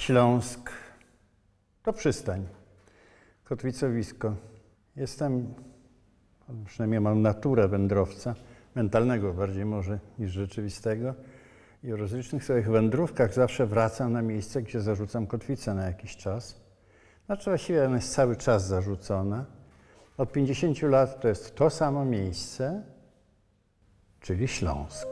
Śląsk to przystań, kotwicowisko. Jestem, przynajmniej mam naturę wędrowca, mentalnego bardziej może niż rzeczywistego. I o rozlicznych swoich wędrówkach zawsze wracam na miejsce, gdzie zarzucam kotwicę na jakiś czas. Znaczy właściwie ona jest cały czas zarzucona. Od 50 lat to jest to samo miejsce, czyli Śląsk.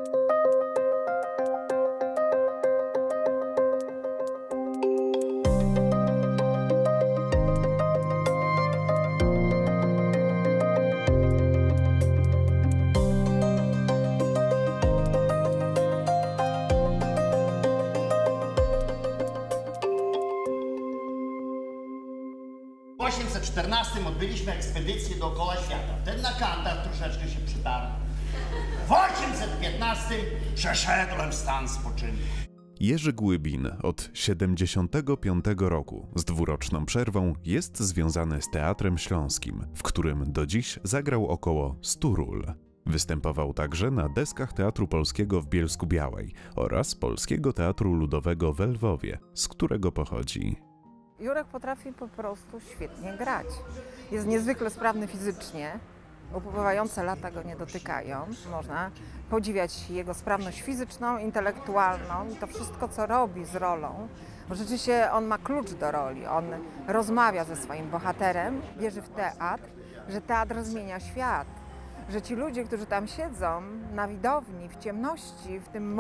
W 1814 odbyliśmy ekspedycję dookoła świata. Wtedy na kantach troszeczkę się przydarłem. W 1815 przeszedłem w stan spoczynku. Jerzy Głybin od 75 roku z dwuroczną przerwą jest związany z Teatrem Śląskim, w którym do dziś zagrał około 100 ról. Występował także na deskach Teatru Polskiego w Bielsku-Białej oraz Polskiego Teatru Ludowego w Lwowie, z którego pochodzi. Jurek potrafi po prostu świetnie grać. Jest niezwykle sprawny fizycznie. Upływające lata go nie dotykają. Można podziwiać jego sprawność fizyczną, intelektualną i to wszystko, co robi z rolą. Bo rzeczywiście on ma klucz do roli. On rozmawia ze swoim bohaterem, wierzy w teatr, że teatr zmienia świat. Że ci ludzie, którzy tam siedzą na widowni, w ciemności, w tym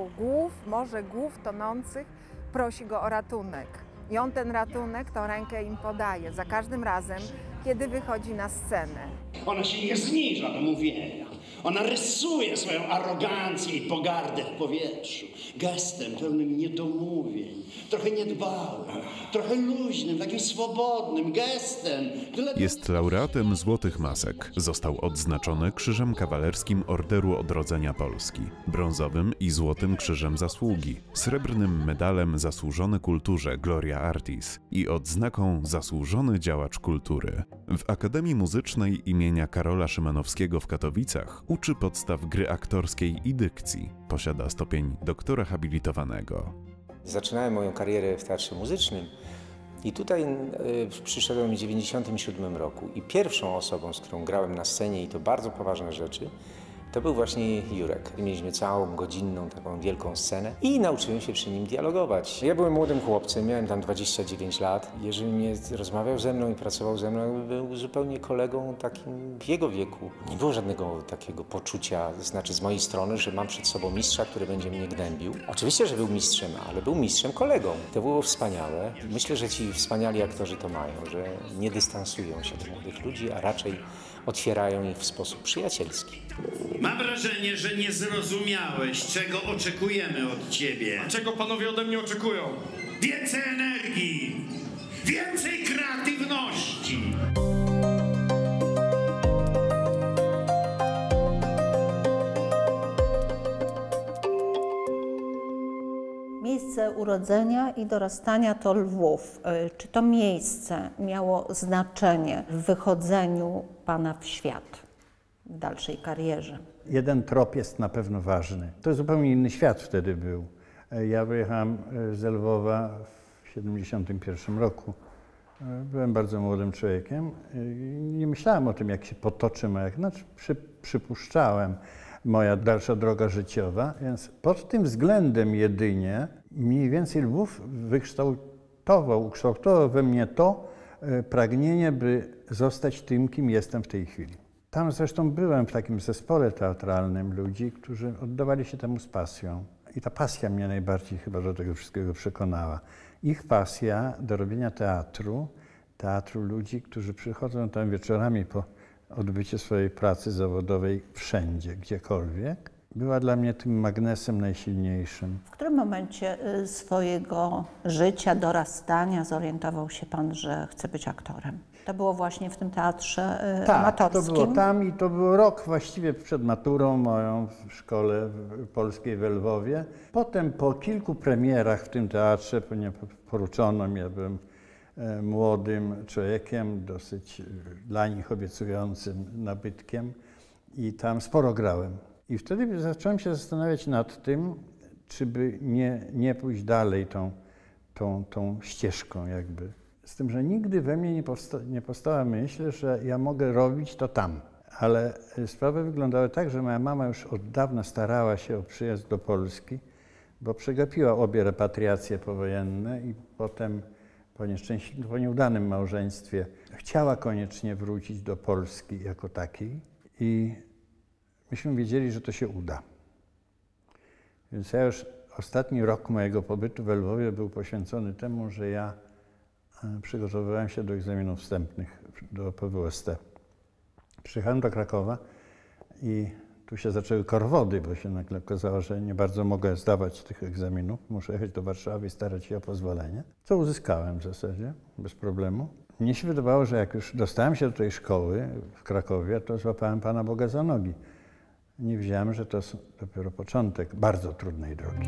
morze głów tonących, prosi go o ratunek. I on ten ratunek, tą rękę im podaje za każdym razem, kiedy wychodzi na scenę. Ona się nie zniża do mówienia. Ona rysuje swoją arogancję i pogardę w powietrzu. Gestem pełnym niedomówień, trochę niedbałym, trochę luźnym, takim swobodnym gestem. Jest laureatem Złotych Masek. Został odznaczony Krzyżem Kawalerskim Orderu Odrodzenia Polski, brązowym i złotym Krzyżem Zasługi, srebrnym medalem Zasłużony Kulturze Gloria Artis i odznaką Zasłużony Działacz Kultury. W Akademii Muzycznej imienia Karola Szymanowskiego w Katowicach uczy podstaw gry aktorskiej i dykcji. Posiada stopień doktora habilitowanego. Zaczynałem moją karierę w teatrze muzycznym i tutaj przyszedłem w 1997 roku i pierwszą osobą, z którą grałem na scenie, i to bardzo poważne rzeczy, to był właśnie Jurek. Mieliśmy całą godzinną taką wielką scenę i nauczyłem się przy nim dialogować. Ja byłem młodym chłopcem, miałem tam 29 lat. Jeżeli nie rozmawiał ze mną i pracował ze mną, był zupełnie kolegą takim w jego wieku. Nie było żadnego takiego poczucia, znaczy z mojej strony, że mam przed sobą mistrza, który będzie mnie gnębił. Oczywiście, że był mistrzem, ale był mistrzem kolegą. To było wspaniałe. Myślę, że ci wspaniali aktorzy to mają, że nie dystansują się do młodych ludzi, a raczej otwierają ich w sposób przyjacielski. Mam wrażenie, że nie zrozumiałeś, czego oczekujemy od ciebie. A czego panowie ode mnie oczekują? Więcej energii! Więcej kreatywności! Miejsce urodzenia i dorastania to Lwów. Czy to miejsce miało znaczenie w wychodzeniu pana w świat, w dalszej karierze? Jeden trop jest na pewno ważny. To zupełnie inny świat wtedy był. Ja wyjechałem z Lwowa w 1971 roku. Byłem bardzo młodym człowiekiem i nie myślałem o tym, jak się potoczy moja, znaczy przypuszczałem moja dalsza droga życiowa, więc pod tym względem jedynie mniej więcej Lwów ukształtował we mnie to pragnienie, by zostać tym, kim jestem w tej chwili. Tam zresztą byłem w takim zespole teatralnym ludzi, którzy oddawali się temu z pasją. I ta pasja mnie najbardziej chyba do tego wszystkiego przekonała. Ich pasja do robienia teatru ludzi, którzy przychodzą tam wieczorami po odbyciu swojej pracy zawodowej wszędzie, gdziekolwiek, była dla mnie tym magnesem najsilniejszym. W którym momencie swojego życia, dorastania zorientował się pan, że chce być aktorem? To było właśnie w tym teatrze amatorskim? Tak, to było tam i to był rok właściwie przed maturą moją w szkole polskiej w Lwowie. Potem po kilku premierach w tym teatrze, ponieważ poruczono mnie, ja byłem młodym człowiekiem, dosyć dla nich obiecującym nabytkiem i tam sporo grałem. I wtedy zacząłem się zastanawiać nad tym, czy by nie pójść dalej tą ścieżką jakby. Z tym, że nigdy we mnie nie powstała myśl, że ja mogę robić to tam. Ale sprawy wyglądały tak, że moja mama już od dawna starała się o przyjazd do Polski, bo przegapiła obie repatriacje powojenne i potem po nieudanym małżeństwie chciała koniecznie wrócić do Polski jako takiej i myśmy wiedzieli, że to się uda. Więc ja już ostatni rok mojego pobytu we Lwowie był poświęcony temu, że ja przygotowywałem się do egzaminów wstępnych do PWST. Przyjechałem do Krakowa i tu się zaczęły korwody, bo się nagle okazało, że nie bardzo mogę zdawać tych egzaminów. Muszę jechać do Warszawy i starać się o pozwolenie, co uzyskałem w zasadzie, bez problemu. Mnie się wydawało, że jak już dostałem się do tej szkoły w Krakowie, to złapałem Pana Boga za nogi. Nie wiedziałem, że to jest dopiero początek bardzo trudnej drogi.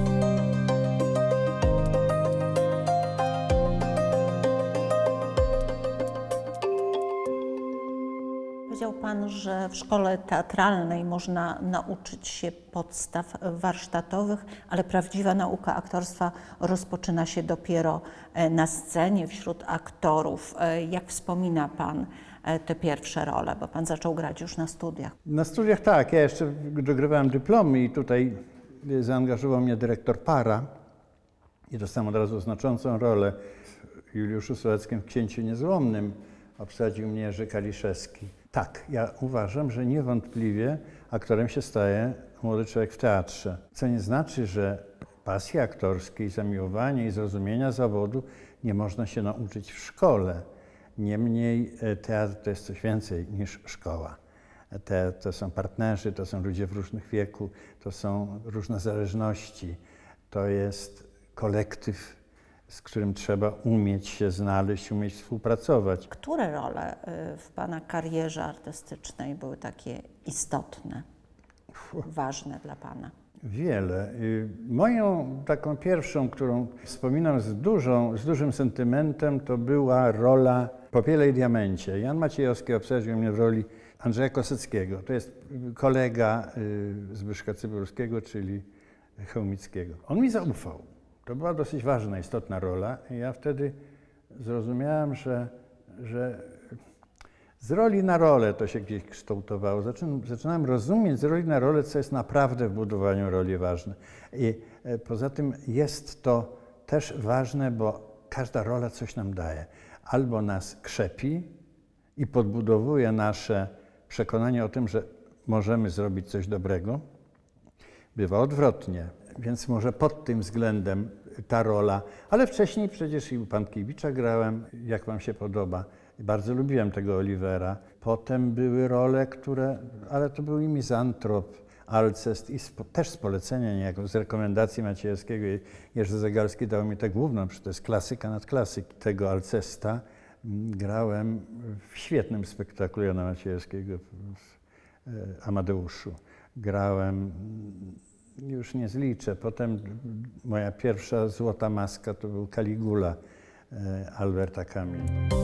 Powiedział Pan, że w szkole teatralnej można nauczyć się podstaw warsztatowych, ale prawdziwa nauka aktorstwa rozpoczyna się dopiero na scenie, wśród aktorów. Jak wspomina Pan te pierwsze role, bo Pan zaczął grać już na studiach? Na studiach tak, ja jeszcze dogrywałem dyplomy i tutaj zaangażował mnie dyrektor Para i dostałem od razu znaczącą rolę w Juliuszu Sołeckim w Księciu Niezłomnym. Obsadził mnie Jerzy Kaliszewski. Tak, ja uważam, że niewątpliwie aktorem się staje młody człowiek w teatrze. Co nie znaczy, że pasji aktorskiej, zamiłowania i zrozumienia zawodu nie można się nauczyć w szkole. Niemniej teatr to jest coś więcej niż szkoła. Teatr to są partnerzy, to są ludzie w różnych wieku, to są różne zależności. To jest kolektyw, z którym trzeba umieć się znaleźć, umieć współpracować. Które role w Pana karierze artystycznej były takie istotne, ważne dla Pana? Wiele. Moją taką pierwszą, którą wspominam z dużym sentymentem, to była rola Popiele i Diamencie. Jan Maciejowski obsadził mnie w roli Andrzeja Koseckiego. To jest kolega Zbyszka Cybulskiego, czyli Chełmickiego. On mi zaufał. To była dosyć ważna, istotna rola i ja wtedy zrozumiałem, że z roli na rolę to się gdzieś kształtowało. Zaczynałem rozumieć z roli na rolę, co jest naprawdę w budowaniu roli ważne. I poza tym jest to też ważne, bo każda rola coś nam daje. Albo nas krzepi i podbudowuje nasze przekonanie o tym, że możemy zrobić coś dobrego. Bywa odwrotnie. Więc może pod tym względem ta rola, ale wcześniej przecież i u Pankiewicza grałem, jak Wam się podoba. Bardzo lubiłem tego Olivera. Potem były role, ale to był i Mizantrop, Alcest i też z polecenia niejako, z rekomendacji Maciejewskiego. Jerzy Zegarski dał mi tę główną, przecież to jest klasyka nad klasyk. Tego Alcesta grałem w świetnym spektaklu Jana Maciejewskiego w Amadeuszu. Grałem, już nie zliczę. Potem moja pierwsza złota maska to był Caligula Alberta Camus.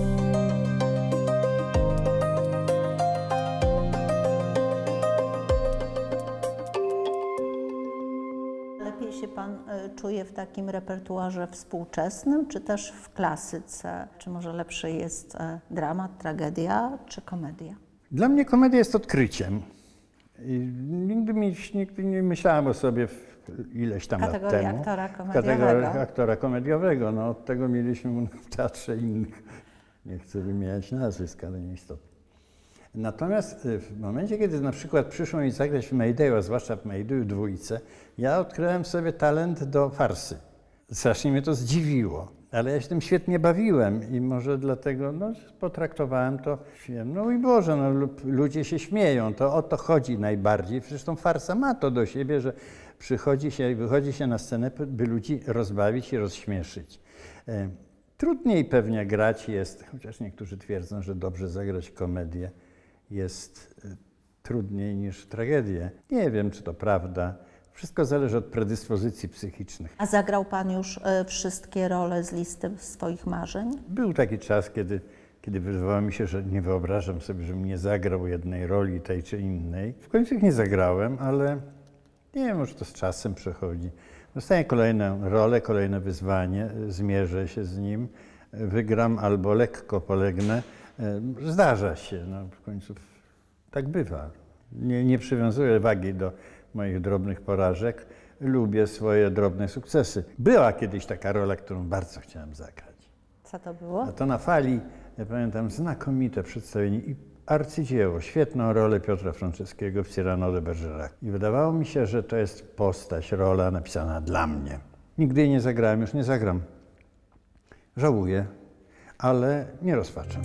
Lepiej się Pan czuje w takim repertuarze współczesnym, czy też w klasyce? Czy może lepszy jest dramat, tragedia, czy komedia? Dla mnie komedia jest odkryciem. I nigdy nie myślałem o sobie ileś tam lat temu. Kategoria aktora komediowego. No, od tego mieliśmy w teatrze innych. Nie chcę wymieniać nazwisk, ale nieistotne. Natomiast w momencie, kiedy na przykład przyszło mi zagrać w Maydayu, a zwłaszcza w Maydayu dwójce, ja odkryłem w sobie talent do farsy. Strasznie mnie to zdziwiło. Ale ja się tym świetnie bawiłem i może dlatego potraktowałem to, no i Boże, no, ludzie się śmieją, to o to chodzi najbardziej. Zresztą farsa ma to do siebie, że wychodzi się na scenę, by ludzi rozbawić i rozśmieszyć. Trudniej pewnie grać jest, chociaż niektórzy twierdzą, że dobrze zagrać komedię jest trudniej niż tragedię. Nie wiem, czy to prawda. Wszystko zależy od predyspozycji psychicznych. A zagrał Pan już wszystkie role z listy swoich marzeń? Był taki czas, kiedy wydawało mi się, że nie wyobrażam sobie, żebym nie zagrał jednej roli, tej czy innej. W końcu ich nie zagrałem, ale nie wiem, może to z czasem przechodzi. Dostaję kolejną rolę, kolejne wyzwanie, zmierzę się z nim, wygram albo lekko polegnę. Zdarza się, no, w końcu tak bywa. Nie przywiązuję wagi do moich drobnych porażek, lubię swoje drobne sukcesy. Była kiedyś taka rola, którą bardzo chciałem zagrać. Co to było? A to na Fali, ja pamiętam, znakomite przedstawienie i arcydzieło, świetną rolę Piotra Franceskiego w Cyrano de Bergerac. I wydawało mi się, że to jest postać, rola napisana dla mnie. Nigdy jej nie zagrałem, już nie zagram. Żałuję, ale nie rozpaczam.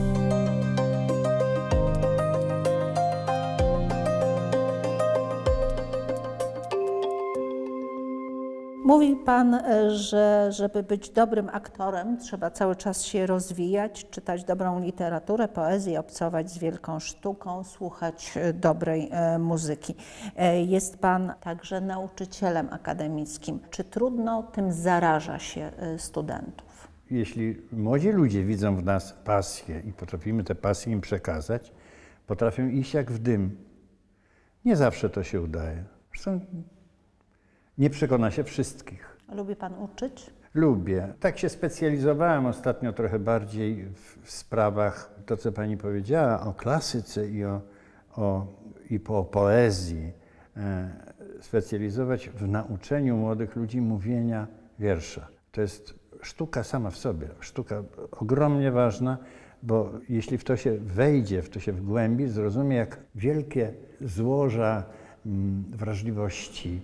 Mówi Pan, że żeby być dobrym aktorem, trzeba cały czas się rozwijać, czytać dobrą literaturę, poezję, obcować z wielką sztuką, słuchać dobrej muzyki. Jest Pan także nauczycielem akademickim. Czy trudno tym zaraża się studentów? Jeśli młodzi ludzie widzą w nas pasję i potrafimy tę pasję im przekazać, potrafią iść jak w dym. Nie zawsze to się udaje. Zresztą nie przekona się wszystkich. Lubi Pan uczyć? Lubię. Tak się specjalizowałem ostatnio trochę bardziej w sprawach, to co Pani powiedziała, o klasyce i po poezji. Specjalizować w nauczeniu młodych ludzi mówienia wiersza. To jest sztuka sama w sobie, sztuka ogromnie ważna, bo jeśli w to się wejdzie, w to się wgłębi, zrozumie, jak wielkie złoża wrażliwości,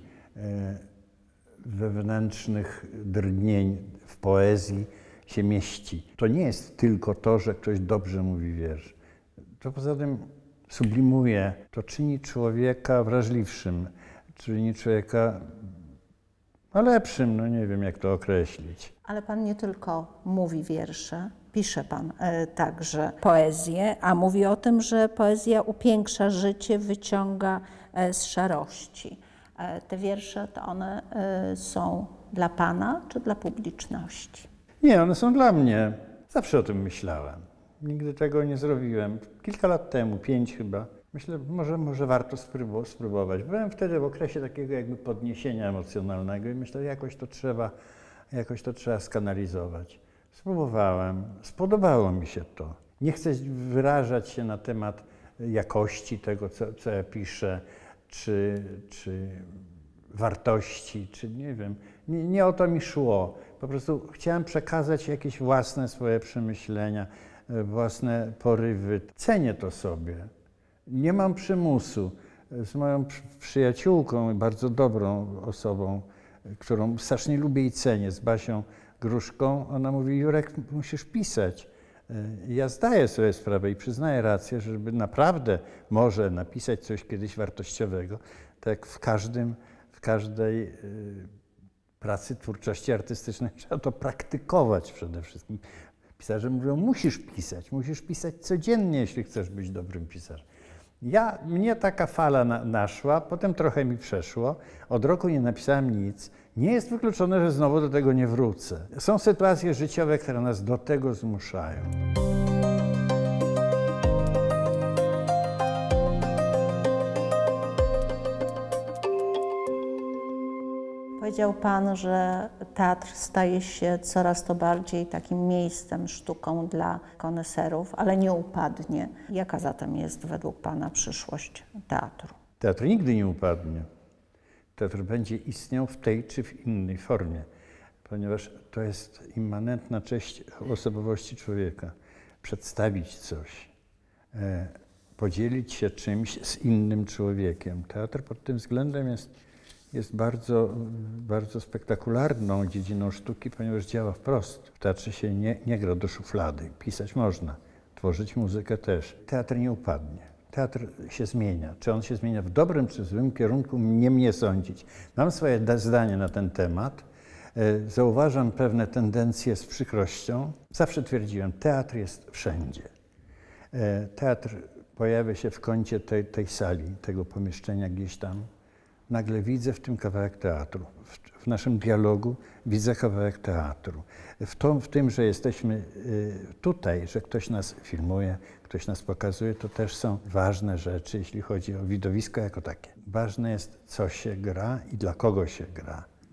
wewnętrznych drgnień w poezji się mieści. To nie jest tylko to, że ktoś dobrze mówi wiersz. To poza tym sublimuje, to czyni człowieka wrażliwszym, czyni człowieka lepszym, no nie wiem jak to określić. Ale Pan nie tylko mówi wiersze, pisze Pan także poezję, a mówi o tym, że poezja upiększa życie, wyciąga z szarości. Te wiersze, to one są dla Pana czy dla publiczności? Nie, one są dla mnie. Zawsze o tym myślałem. Nigdy tego nie zrobiłem. Kilka lat temu, 5 chyba, myślę, może warto spróbować. Byłem wtedy w okresie takiego jakby podniesienia emocjonalnego i myślę, jakoś to trzeba skanalizować. Spróbowałem, spodobało mi się to. Nie chcę wyrażać się na temat jakości tego, co ja piszę, czy wartości, czy nie wiem. Nie o to mi szło. Po prostu chciałem przekazać jakieś własne swoje przemyślenia, własne porywy. Cenię to sobie. Nie mam przymusu. Z moją przyjaciółką, bardzo dobrą osobą, którą strasznie lubię i cenię, z Basią Gruszką, ona mówi: Jurek, musisz pisać. Ja zdaję sobie sprawę i przyznaję rację, że żeby naprawdę może napisać coś kiedyś wartościowego, tak w każdej pracy, twórczości artystycznej trzeba to praktykować przede wszystkim. Pisarze mówią, musisz pisać codziennie, jeśli chcesz być dobrym pisarzem. Mnie taka fala naszła, potem trochę mi przeszło, od roku nie napisałem nic. Nie jest wykluczone, że znowu do tego nie wrócę. Są sytuacje życiowe, które nas do tego zmuszają. Powiedział Pan, że teatr staje się coraz to bardziej takim miejscem, sztuką dla koneserów, ale nie upadnie. Jaka zatem jest według Pana przyszłość teatru? Teatr nigdy nie upadnie. Teatr będzie istniał w tej czy w innej formie, ponieważ to jest immanentna część osobowości człowieka. Przedstawić coś, podzielić się czymś z innym człowiekiem. Teatr pod tym względem jest bardzo, bardzo spektakularną dziedziną sztuki, ponieważ działa wprost. W teatrze się nie gra do szuflady. Pisać można, tworzyć muzykę też. Teatr nie upadnie. Teatr się zmienia. Czy on się zmienia w dobrym czy w złym kierunku, nie mnie sądzić. Mam swoje zdanie na ten temat. Zauważam pewne tendencje z przykrością. Zawsze twierdziłem, teatr jest wszędzie. Teatr pojawia się w kącie tej sali, tego pomieszczenia gdzieś tam. Nagle widzę w tym kawałek teatru. W naszym dialogu widzę kawałek teatru. W tym, że jesteśmy tutaj, że ktoś nas filmuje, ktoś nas pokazuje, to też są ważne rzeczy, jeśli chodzi o widowisko jako takie. Ważne jest, co się gra i dla kogo się gra.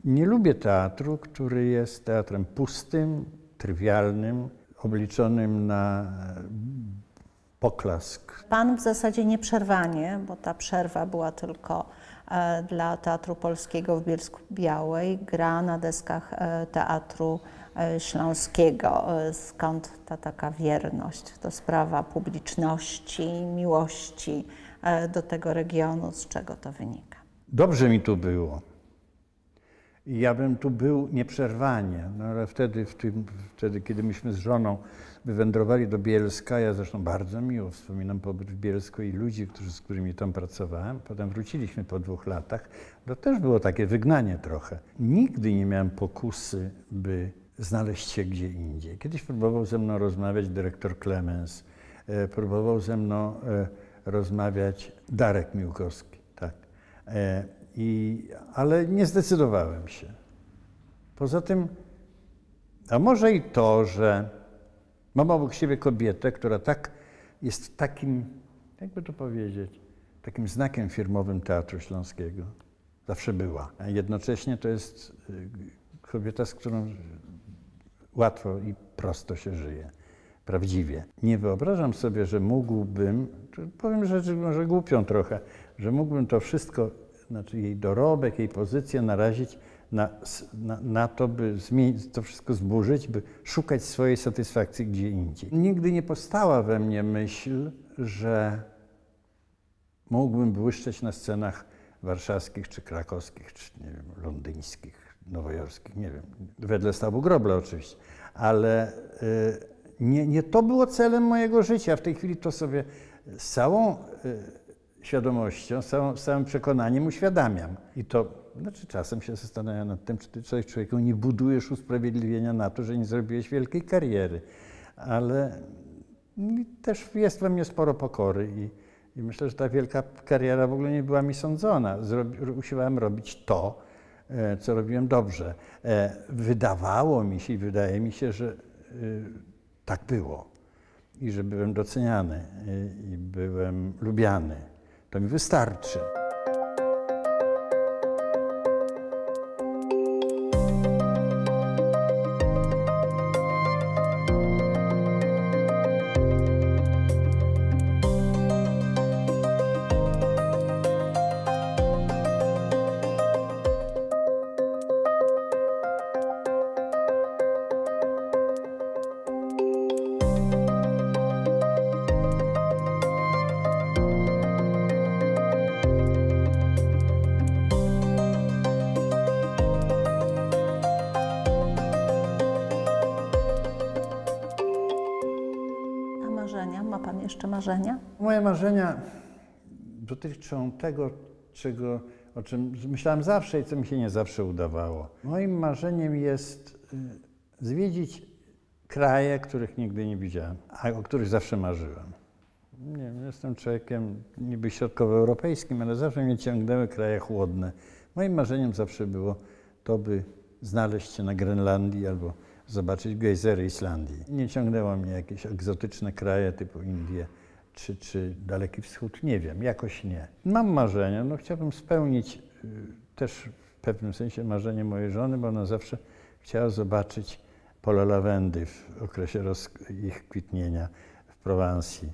Nie lubię teatru, który jest teatrem pustym, trywialnym, obliczonym na poklask. Pan w zasadzie nieprzerwanie, bo ta przerwa była tylko dla Teatru Polskiego w Bielsku-Białej, gra na deskach Teatru Śląskiego. Skąd ta taka wierność? To sprawa publiczności, miłości do tego regionu. Z czego to wynika? Dobrze mi tu było. I ja bym tu był nieprzerwanie, no ale wtedy, kiedy myśmy z żoną wywędrowali do Bielska, ja zresztą bardzo miło wspominam pobyt w Bielsku i ludzi, z którymi tam pracowałem. Potem wróciliśmy po 2 latach. To też było takie wygnanie trochę. Nigdy nie miałem pokusy, by znaleźć się gdzie indziej. Kiedyś próbował ze mną rozmawiać dyrektor Klemens, próbował ze mną rozmawiać Darek Miłkowski, tak. Ale nie zdecydowałem się. Poza tym, a może i to, że mam obok siebie kobietę, która jest takim, jakby to powiedzieć, takim znakiem firmowym Teatru Śląskiego. Zawsze była. A jednocześnie to jest kobieta, z którą łatwo i prosto się żyje. Prawdziwie. Nie wyobrażam sobie, że mógłbym, powiem rzecz może głupią trochę, że mógłbym to wszystko, znaczy jej dorobek, jej pozycję narazić na to, by to wszystko zburzyć, by szukać swojej satysfakcji gdzie indziej. Nigdy nie powstała we mnie myśl, że mógłbym błyszczeć na scenach warszawskich, czy krakowskich, czy nie wiem, londyńskich, nowojorskich, nie wiem, wedle Stawu Grobla oczywiście, ale nie to było celem mojego życia. W tej chwili to sobie z całą świadomością, z całym przekonaniem uświadamiam. I to, znaczy czasem się zastanawiam nad tym, czy ty człowieku nie budujesz usprawiedliwienia na to, że nie zrobiłeś wielkiej kariery. Ale też jest we mnie sporo pokory i myślę, że ta wielka kariera w ogóle nie była mi sądzona. Usiłowałem robić to, co robiłem dobrze. Wydawało mi się i wydaje mi się, że tak było. I że byłem doceniany i byłem lubiany. To mi wystarczy. Ma pan jeszcze marzenia? Moje marzenia dotyczą tego, o czym myślałem zawsze i co mi się nie zawsze udawało. Moim marzeniem jest zwiedzić kraje, których nigdy nie widziałem, a o których zawsze marzyłem. Nie wiem, jestem człowiekiem niby środkowoeuropejskim, ale zawsze mnie ciągnęły kraje chłodne. Moim marzeniem zawsze było to, by znaleźć się na Grenlandii albo zobaczyć gejzery Islandii. Nie ciągnęło mnie jakieś egzotyczne kraje typu Indie czy Daleki Wschód, nie wiem, jakoś nie. Mam marzenia, no chciałbym spełnić też w pewnym sensie marzenie mojej żony, bo ona zawsze chciała zobaczyć pole lawendy w okresie ich kwitnienia w Prowansji.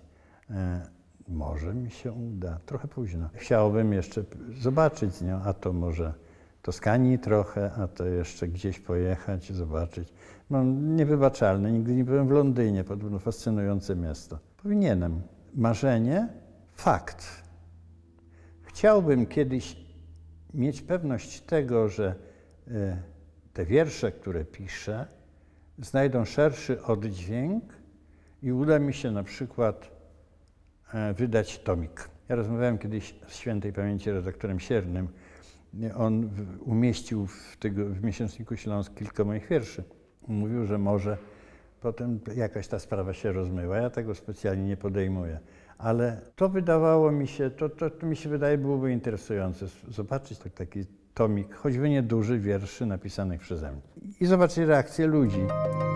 Może mi się uda, trochę późno. Chciałbym jeszcze zobaczyć z nią, a to może Toskanii trochę, a to jeszcze gdzieś pojechać, zobaczyć. Mam niewybaczalne, nigdy nie byłem w Londynie, podobno fascynujące miasto. Powinienem. Marzenie? Fakt. Chciałbym kiedyś mieć pewność tego, że te wiersze, które piszę, znajdą szerszy oddźwięk i uda mi się na przykład wydać tomik. Ja kiedyś z świętej pamięci redaktorem Siernym. On umieścił w miesięczniku Śląsk kilka moich wierszy. Mówił, że może potem jakaś ta sprawa się rozmyła. Ja tego specjalnie nie podejmuję. Ale to wydawało mi się, to mi się wydaje byłoby interesujące. Zobaczyć taki tomik, choćby nieduży, wierszy napisanych przeze mnie. I zobaczyć reakcję ludzi.